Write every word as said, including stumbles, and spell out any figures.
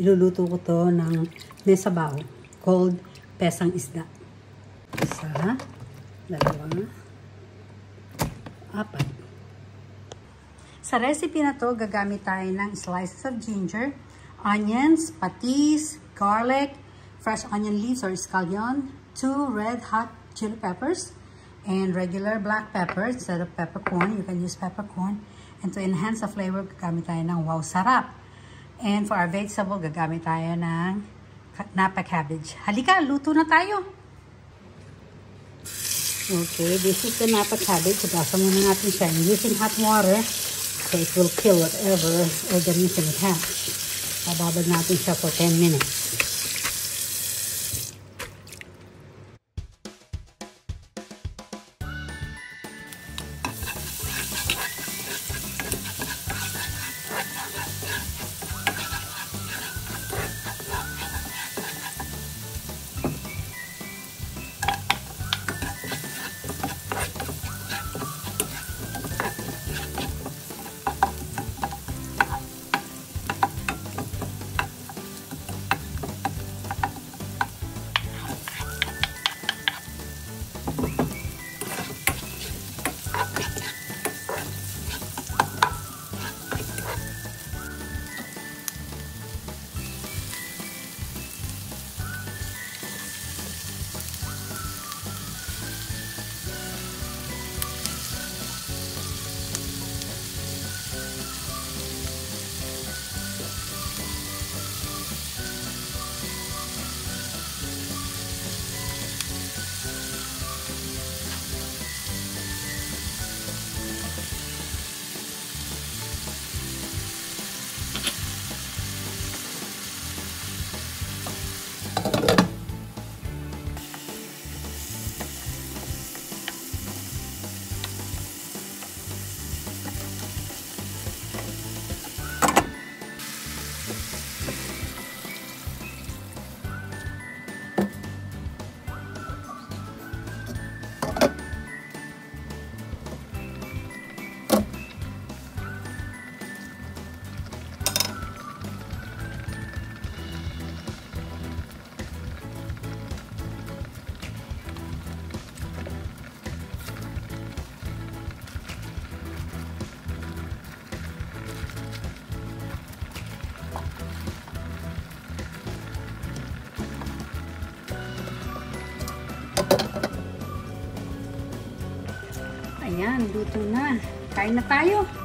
iluluto ko to ng may sabaw called Pesang Isda. Isa, dalawa, apat. Sa recipe na to, gagamit tayo ng slices of ginger, onions, patis, garlic, fresh onion leaves or scallion, two red hot chili peppers, and regular black pepper instead of peppercorn. You can use peppercorn. And to enhance the flavor, gagamit tayo ng wow sarap. And for our vegetable, gagamit tayo ng Napa Cabbage. Halika, luto na tayo! Okay, this is the Napa Cabbage. Gasa muna natin siya. I'm using hot water so it will kill whatever organism it has. Bababad natin siya for ten minutes. Ayan, luto na. Kain na tayo.